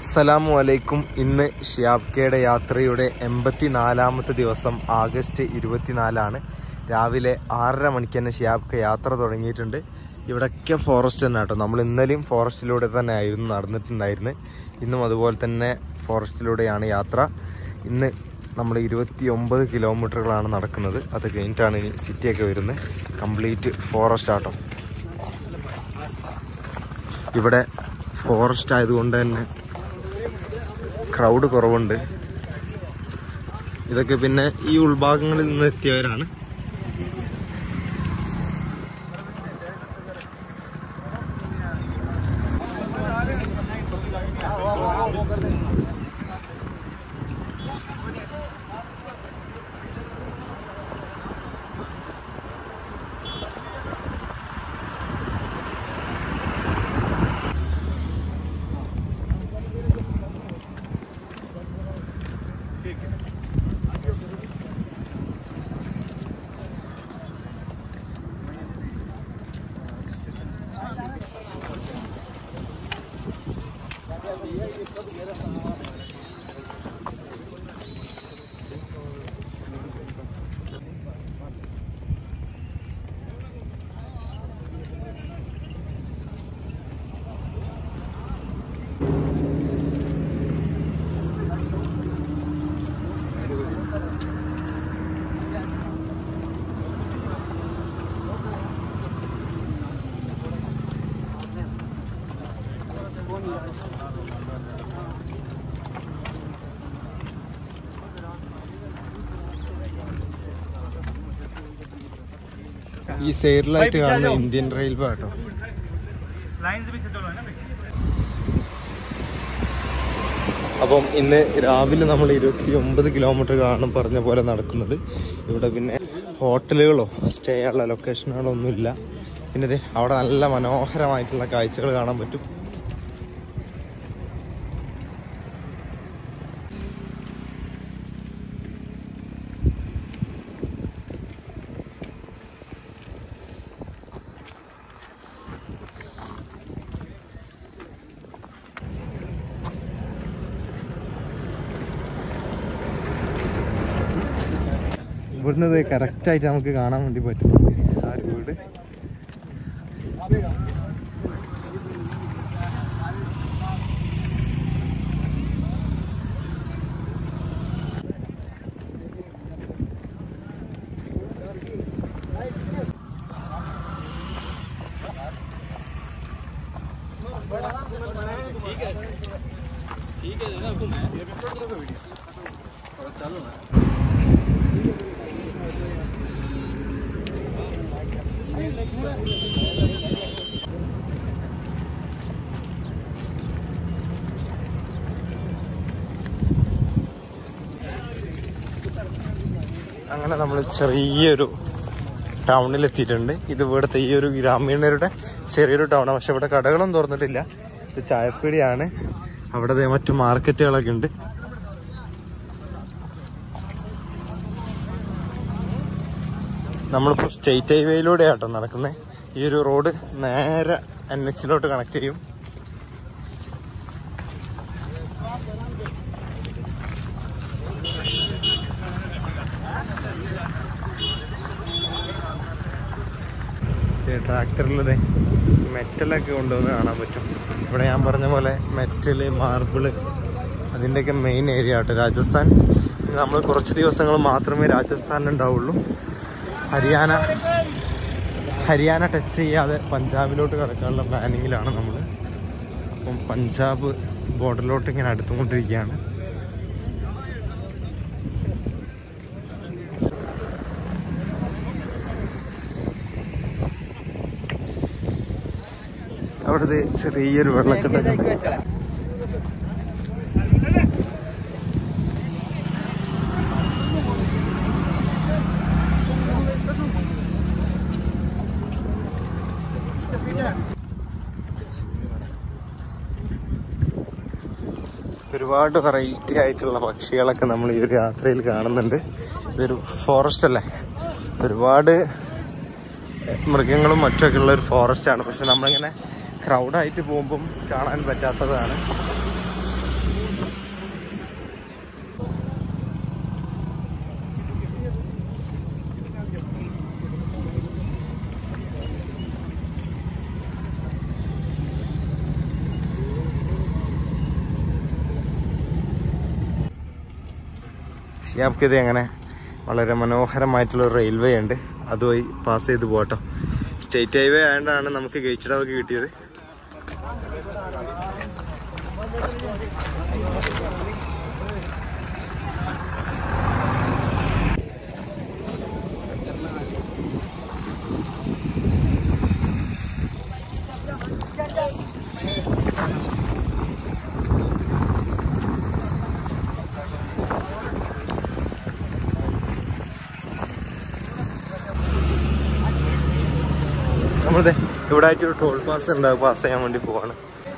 അസ്സലാമു അലൈക്കും. ഇന്ന് ഷിയാബ്കയുടെ യാത്രയുടെ 84ാമത്തെ ദിവസം, ആഗസ്റ്റ് 24 രാവിലെ 6:30 മണിക്ക് തന്നെ ഷിയാബ്ക യാത്ര തുടങ്ങിയിട്ടുണ്ട്. ഇവിടെയൊക്കെ ഫോറസ്റ്റ് തന്നെ കേട്ടോ. നമ്മൾ ഇന്നലെയും ഫോറസ്റ്റിലൂടെ തന്നെ ആയിരുന്നു നടന്നിട്ടുണ്ടായിരുന്നത്. ഇന്നും അതുപോലെ തന്നെ ഫോറസ്റ്റിലൂടെയാണ് യാത്ര. ഇന്ന് നമ്മൾ 29 കിലോമീറ്ററുകളാണ് നടക്കുന്നത്. അത് കഴിഞ്ഞിട്ടാണ് ഇനി സിറ്റിയൊക്കെ വരുന്നത്. കംപ്ലീറ്റ് ഫോറസ്റ്റ് ആട്ടോ. ഇവിടെ ഫോറസ്റ്റ് ആയതുകൊണ്ട് തന്നെ ക്രൗഡ് കുറവുണ്ട്. ഇതൊക്കെ പിന്നെ ഈ ഉൾഭാഗങ്ങളിൽ നിന്ന് എത്തിയവരാണ്. ഈ സൈഡിലായിട്ട് കാണുന്ന ഇന്ത്യൻ റെയിൽവേ കേട്ടോ. അപ്പം ഇന്ന് രാവിലെ നമ്മൾ 29 കിലോമീറ്റർ പറഞ്ഞ പോലെ നടക്കുന്നത്. ഇവിടെ പിന്നെ ഹോട്ടലുകളോ സ്റ്റേ ഉള്ള ലൊക്കേഷനുകളോ ഒന്നുമില്ല. പിന്നെ അവിടെ നല്ല മനോഹരമായിട്ടുള്ള കാഴ്ചകൾ കാണാൻ പറ്റും. ഇവിടുന്ന് കറക്റ്റായിട്ട് നമുക്ക് കാണാൻ വേണ്ടി പറ്റുന്നുണ്ട് ആ ഒരു വീട്. അങ്ങനെ നമ്മൾ ചെറിയൊരു ടൗണിലെത്തിയിട്ടുണ്ട്. ഇത് ഇവിടുത്തെ ഈ ഒരു ഗ്രാമീണരുടെ ചെറിയൊരു ടൗണാണ്. പക്ഷെ ഇവിടെ കടകളൊന്നും തുറന്നിട്ടില്ല. ഇത് ചായപ്പീടിയാണ്. അവിടെ മറ്റു മാർക്കറ്റുകളൊക്കെ ഉണ്ട്. നമ്മളിപ്പോൾ സ്റ്റേറ്റ് ഹൈവേയിലൂടെ ആട്ടോ നടക്കുന്നത്. ഈ ഒരു റോഡ് നേരെ NH കണക്ട് ചെയ്യും. ട്രാക്ടറിലത് മെറ്റലൊക്കെ കൊണ്ടുവന്ന് കാണാൻ പറ്റും. ഇവിടെ ഞാൻ പറഞ്ഞ പോലെ മെറ്റല്, മാർബിള്, അതിൻ്റെയൊക്കെ മെയിൻ ഏരിയ ആട്ടോ രാജസ്ഥാൻ. നമ്മൾ കുറച്ച് ദിവസങ്ങൾ മാത്രമേ രാജസ്ഥാനിലുണ്ടാവുള്ളൂ. ഹരിയാന ടച്ച് ചെയ്യാതെ പഞ്ചാബിലോട്ട് കടക്കാനുള്ള പ്ലാനിങ്ങിലാണ് നമ്മൾ. അപ്പം പഞ്ചാബ് ബോർഡറിലോട്ട് ഇങ്ങനെ അടുത്തുകൊണ്ടിരിക്കുകയാണ്. അവിടുത്തെ ചെറിയൊരു വെള്ളക്കെട്ടൊക്കെ. ഒരുപാട് വെറൈറ്റി ആയിട്ടുള്ള പക്ഷികളൊക്കെ നമ്മൾ ഈ ഒരു യാത്രയിൽ കാണുന്നുണ്ട്. ഇതൊരു ഫോറസ്റ്റ് അല്ലേ, ഒരുപാട് മൃഗങ്ങളും മറ്റൊക്കെ ഉള്ള ഒരു ഫോറസ്റ്റാണ്. പക്ഷെ നമ്മളിങ്ങനെ ക്രൗഡായിട്ട് പോകുമ്പം കാണാൻ പറ്റാത്തതാണ്. ഷിയാബ്ക്ക് അങ്ങനെ വളരെ മനോഹരമായിട്ടുള്ള റെയിൽവേ ഉണ്ട്, അതുവഴി പാസ് ചെയ്ത് പോകട്ടോ. സ്റ്റേറ്റ് ഹൈവേ ആയതുകൊണ്ടാണ് നമുക്ക് ഗേറ്റിടവൊക്കെ കിട്ടിയത്. നമ്മളിത് ഇവിടെ ആയിട്ടൊരു ടോൾ പാസ് ഉണ്ടാവും, പാസ് ചെയ്യാൻ വേണ്ടി പോവാണ്.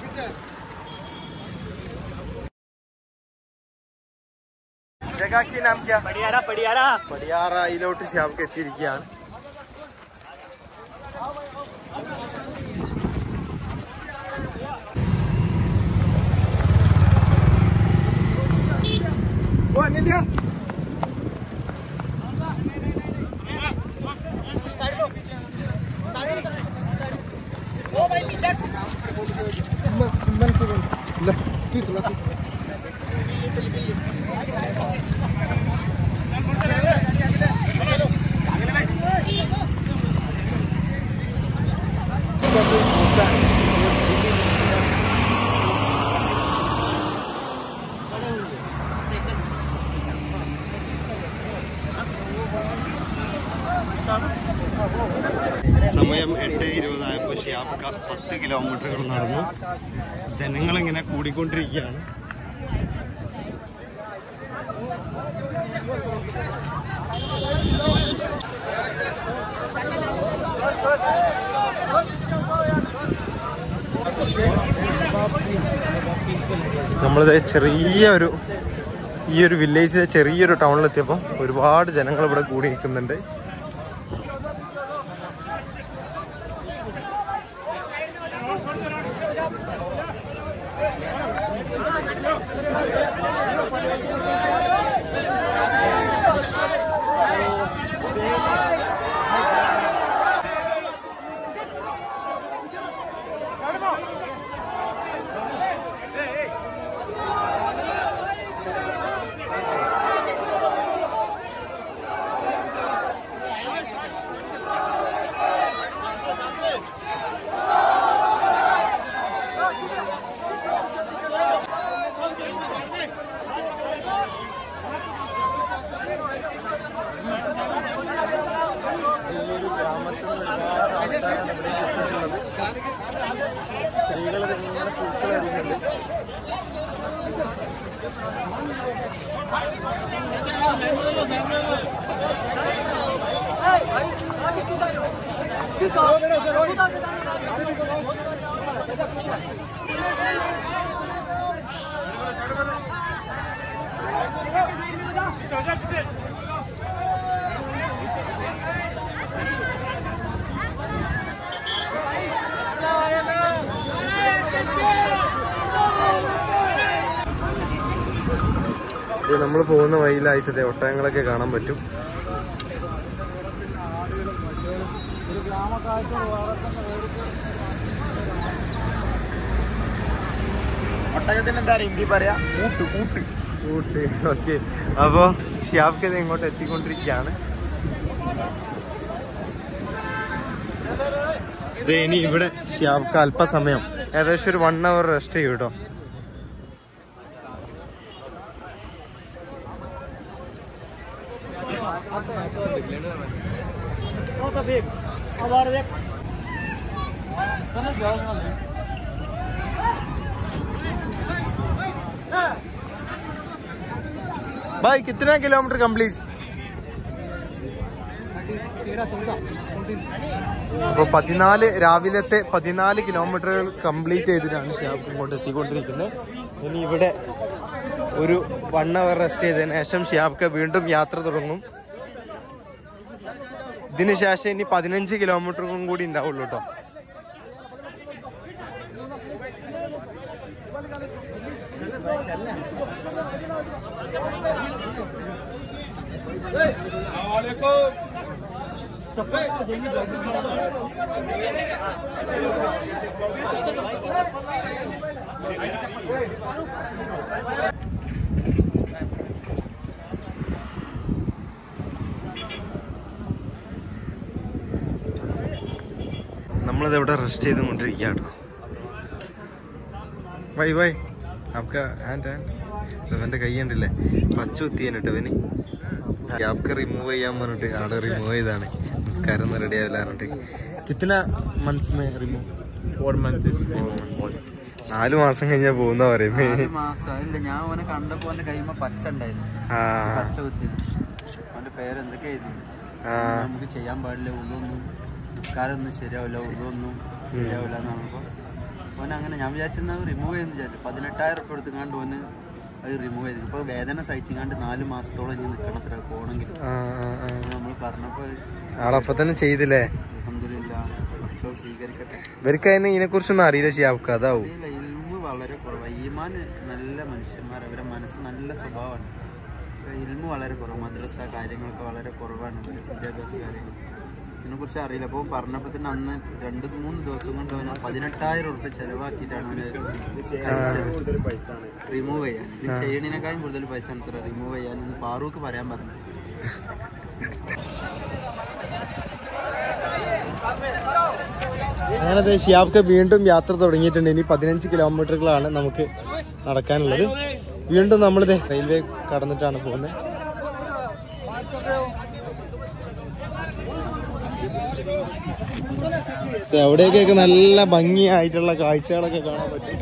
പടിയാറയിലോട്ട് ഷിയാബ്ക്ക് എത്തിയിരിക്കുകയാണ്. സമയം 8:20 ഷിയാബ്ക്ക 10 കിലോമീറ്ററുകൾ നടന്നു. ജനങ്ങളിങ്ങനെ കൂടിക്കൊണ്ടിരിക്കുകയാണ്. നമ്മളിത് ചെറിയൊരു ഈ ഒരു വില്ലേജിലെ ചെറിയൊരു ടൗണിലെത്തിയപ്പോൾ ഒരുപാട് ജനങ്ങൾ ഇവിടെ കൂടി നിൽക്കുന്നുണ്ട്. നമ്മൾ പോകുന്ന വഴിയിലായിട്ട് ഒട്ടകങ്ങളൊക്കെ കാണാൻ പറ്റും. ഒട്ടകത്തിന് എന്താ ഹിന്ദി പറയാ? ഊട്ട്. ഓക്കെ, അപ്പോൾ ഷിയാബ്ക്ക് ഇങ്ങോട്ട് എത്തിക്കൊണ്ടിരിക്കുകയാണ്. ഇനി ഇവിടെ ഷിയാബ്ക്ക് അല്പസമയം ഏകദേശം ഒരു 1 hour റെസ്റ്റ് ചെയ്യും കേട്ടോ. भाई कितना किलोमीटर कंप्लीट? അപ്പോൾ 14 രാവിലത്തെ 14 കിലോമീറ്ററുകൾ കംപ്ലീറ്റ് ചെയ്തിട്ടാണ് ഷിയാബ് ഇങ്ങോട്ട് എത്തിക്കൊണ്ടിരിക്കുന്നത്. ഇനി ഇവിടെ ഒരു 1 hour റെസ്റ്റ് ചെയ്തതിന് ശേഷം ഷിയാബ്ക്ക് വീണ്ടും യാത്ര തുടങ്ങും. ഇതിന് ശേഷം ഇനി 15 കിലോമീറ്ററും കൂടി ഉണ്ടാവുള്ളൂ കേട്ടോ. നമ്മളിതെവിടെ റെസ്റ്റ് ചെയ്തുകൊണ്ടിരിക്കുക കേട്ടോ. വൈ വൈ നമുക്ക് ഇവൻ്റെ കൈ ഉണ്ടല്ലേ പച്ച കുത്തിയാനിട്ട് അവന് ക്യാപ്ക്ക് റിമൂവ് ചെയ്യാൻ പറഞ്ഞിട്ട് അവിടെ റിമൂവ് ചെയ്താണ്. നിസ്കാരം ഒന്നും റെഡി ആവില്ല പറഞ്ഞിട്ട്. കിത്തന മന്ത്സ് മേ റിമൂവ്? 4 months. 4 മാസം കഴിഞ്ഞാ പോകുന്ന പറയുന്നത്. ഞാൻ ഓനെ കണ്ടപ്പോ ഓന്റെ കൈമ പച്ച ഉണ്ടായിരുന്നു, പച്ച കുത്തിയത്. അവന്റെ പേരെന്തൊക്കെ എഴുതി. നമുക്ക് ചെയ്യാൻ പാടില്ല, ഉള്ളൊന്നും നിസ്കാരം ഒന്നും ശരിയാവില്ല, ഉള്ളൊന്നും ശരിയാവില്ല എന്ന് പറഞ്ഞപ്പോ ഓൻ അങ്ങനെ ഞാൻ വിചാരിച്ചിരുന്നത് റിമൂവ് ചെയ്യുന്ന വിചാരിച്ചു. 18,000 ഉറുപ്പിക എടുത്തുകൊണ്ട് ഓന് അത് റിമൂവ് ചെയ്തു. ഇപ്പൊ വേദന സഹിച്ചുകൊണ്ട് 4 മാസത്തോളം ഇനി നിൽക്കണം അത്ര പോണെങ്കിൽ. നമ്മൾ പറഞ്ഞപ്പോ ആളപ്പൊ തന്നെ ചെയ്തില്ലേ? അൽഹംദുലില്ലാ, ഭക്ഷണം സ്വീകരിക്കട്ടെ. ഇവർക്ക് അതിനെ ഇതിനെ കുറിച്ചൊന്നും അറിയില്ല. ഷിയാബ്ക്ക് അതാവും. ഇൽമ് വളരെ കുറവാണ്. ഈമാൻ നല്ല മനുഷ്യന്മാർ, അവരുടെ മനസ്സ് നല്ല സ്വഭാവമാണ്. ഇൽമ് വളരെ കുറവ്, മദ്രസ കാര്യങ്ങളൊക്കെ വളരെ കുറവാണ്, വിദ്യാഭ്യാസ കാര്യങ്ങൾ ഇതിനെക്കുറിച്ച് അറിയില്ല. അപ്പോൾ പറഞ്ഞപ്പോൾ തന്നെ അന്ന് 2-3 ദിവസം കൊണ്ട് അവന് 18,000 ഉറുപ്പിക ചെലവാക്കിയിട്ടാണ് അവന് റിമൂവ് ചെയ്യാൻ. ഇത് ചെയ്യണതിനേക്കാളും കൂടുതൽ പൈസ ആണ് ഇത്ര റിമൂവ് ചെയ്യാൻ എന്ന് ഫാറൂഖ് പറയാൻ പറഞ്ഞു. അങ്ങനെ ഷിയാബ്ക്ക് വീണ്ടും യാത്ര തുടങ്ങിയിട്ടുണ്ട്. ഇനി 15 കിലോമീറ്ററുകളാണ് നമുക്ക് നടക്കാനുള്ളത്. വീണ്ടും നമ്മളിത് റെയിൽവേ കടന്നിട്ടാണ് പോകുന്നത്. എവിടെയൊക്കെ നല്ല ഭംഗിയായിട്ടുള്ള കാഴ്ചകളൊക്കെ കാണാൻ പറ്റും.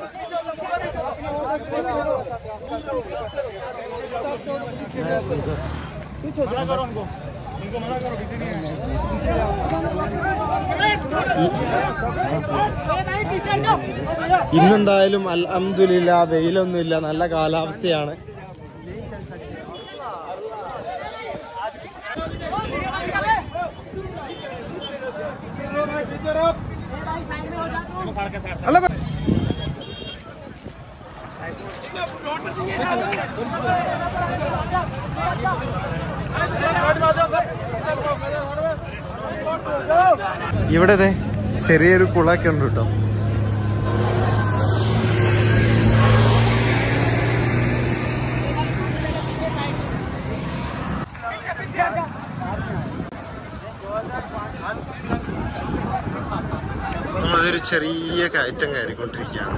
ഇന്നെന്തായാലും അൽഹംദുലില്ലാ വെയിലൊന്നുമില്ല, നല്ല കാലാവസ്ഥയാണ്. ഇവിടെ ചെറിയൊരു കുളമൊക്കെ ഉണ്ട് കേട്ടോ. നമ്മളതൊരു ചെറിയ കയറ്റം കയറിക്കൊണ്ടിരിക്കുകയാണ്.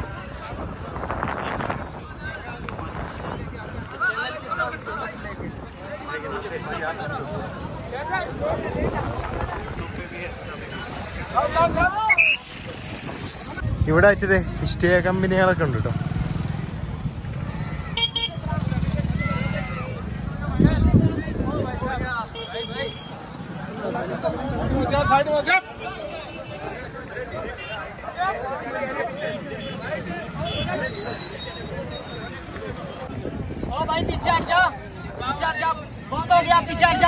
ഇവിടെ വെച്ചത് ഇഷ്ടിക കമ്പനികളൊക്കെ ഉണ്ട് കേട്ടോ. भाई पीछे हट जा, बहुत हो गया, पीछे हट जा।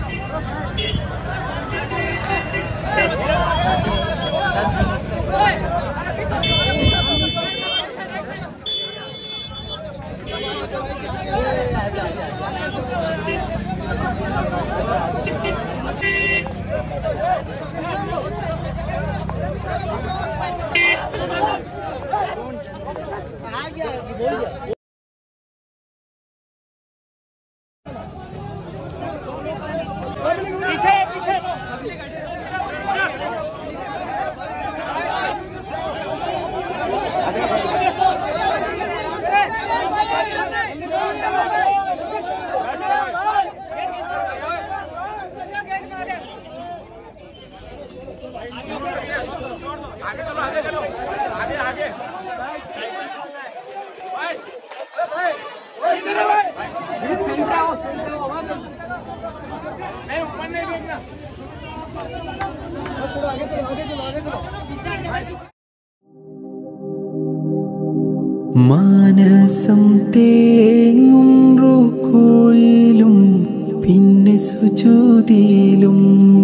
മാനസം തേങ്ങും റുക്കുയിലും പിന്നെ സുജൂദിലും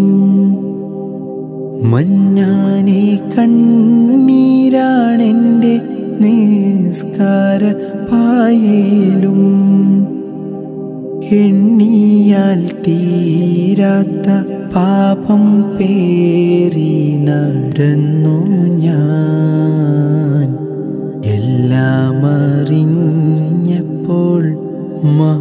മഞ്ഞാനെ കണ്ണീരാണെൻ്റെ നിസ്കാര പായലും എണ്ണിയാൽ തീരാത്ത പാപം പേറി നടന്നു ഞാൻ. എല്ലാം അറിഞ്ഞപ്പോൾ